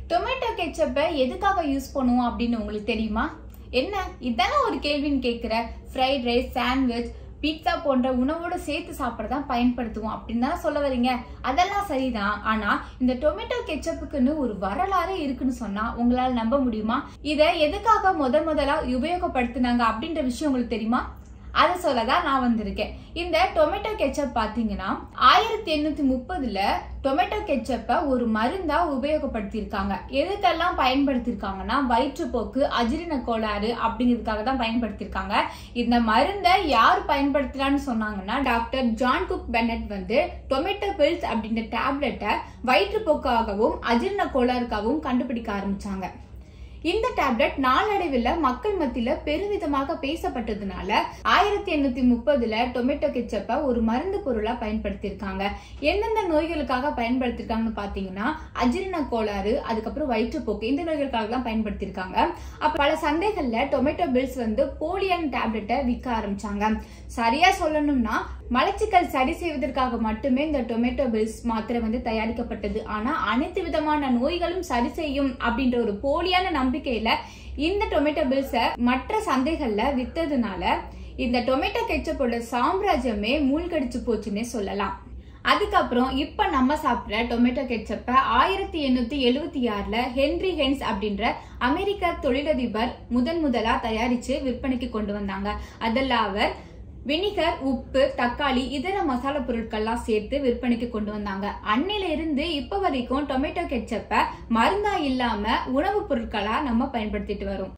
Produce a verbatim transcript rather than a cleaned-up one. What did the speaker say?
Tomato கெச்சப்பை எதுக்காக use பண்ணுவோம் அப்படின்னு உங்களுக்கு தெரியுமா? என்ன இதெல்லாம் ஒரு கேள்வின்னு கேட்குற? ஃப்ரைட் ரைஸ், சாண்ட்விச், பீட்சா போன்ற உணவோட சேர்த்து சாப்பிடதான் பயன்படுத்துவோம் அப்படின்னு தான் சொல்ல வரீங்க. அதெல்லாம் சரிதான். ஆனா இந்த டொமேட்டோ கெச்சப்புக்குன்னு ஒரு வரலாறு இருக்குன்னு சொன்னா உங்களால நம்ப முடியுமா? இத எதுக்காக முத முதலா உபயோகப்படுத்தினாங்க அப்படின்ற விஷயம் உங்களுக்கு தெரியுமா? அதை சொல்லதான் நான் வந்திருக்கேன். இந்த டொமேட்டோ கெச்சப் பாத்தீங்கன்னா ஆயிரத்தி எண்ணூத்தி முப்பதுல டொமேட்டோ கெச்சப்ப ஒரு மருந்தா உபயோகப்படுத்தியிருக்காங்க. எதுக்கெல்லாம் பயன்படுத்திருக்காங்கன்னா வயிற்றுப்போக்கு, அஜீரண கோளாறு அப்படிங்கிறதுக்காக தான் பயன்படுத்திருக்காங்க. இந்த மருந்தை யார் பயன்படுத்தலான்னு சொன்னாங்கன்னா டாக்டர் ஜான் குக் பெனட் வந்து டொமேட்டோ பில்ஸ் அப்படின்ற டேப்லெட்டை வயிற்றுப்போக்காகவும் அஜீரண கோளாறுக்காகவும் கண்டுபிடிக்க ஆரம்பிச்சாங்க. இந்த டேப்லெட் நாளடைவில் மக்கள் மத்தியில பெருவிதமாக பேசப்பட்டதுனால ஆயிரத்தி எண்ணூத்தி முப்பதுல டொமேட்டோ கெச்சப்ப ஒரு மருந்து பொருளா பயன்படுத்தியிருக்காங்க. எந்தெந்த நோய்களுக்காக பயன்படுத்திருக்காங்கன்னு பாத்தீங்கன்னா அஜீரண கோளாறு, அதுக்கப்புறம் வயிற்றுப்போக்கு, இந்த நோய்களுக்காக தான் பயன்படுத்திருக்காங்க. அப்ப பல சந்தைகள்ல டொமேட்டோ பில்ஸ் வந்து போலியான டேப்லெட்டை விற்க ஆரம்பிச்சாங்க. சரியா சொல்லணும்னா மலச்சிக்கல் சரி செய்வதற்காக மட்டுமே இந்த டொமேட்டோ பில்ஸ் மாத்திரை வந்து தயாரிக்கப்பட்டது. ஆனா அனைத்து விதமான நோய்களும் சரி செய்யும் அப்படின்ற ஒரு போலியான நம்பிக்கையில இந்த டொமேட்டோ பில்ஸ மற்ற சந்தைகள்ல வித்ததுனால இந்த டொமேட்டோ கெச்சப்போட சாம்ராஜ்யமே மூழ்கடிச்சு போச்சுன்னே சொல்லலாம். அதுக்கப்புறம் இப்ப நம்ம சாப்பிட்ற டொமேட்டோ கெச்சப்ப ஆயிரத்தி எண்ணூத்தி எழுபத்தி ஆறுல ஹென்ரி ஹென்ஸ் அப்படின்ற அமெரிக்க தொழிலதிபர் முதன் முதலா தயாரிச்சு விற்பனைக்கு கொண்டு வந்தாங்க. அதில் அவர் வினிகர், உப்பு, தக்காளி, இதர மசாலா பொருட்கள்லாம் சேர்த்து விற்பனைக்கு கொண்டு வந்தாங்க. அன்னையில இருந்து இப்ப வரைக்கும் டொமேட்டோ கெச்சப்ப மருந்தா இல்லாம உணவுப் பொருட்களா நம்ம பயன்படுத்திட்டு வரோம்.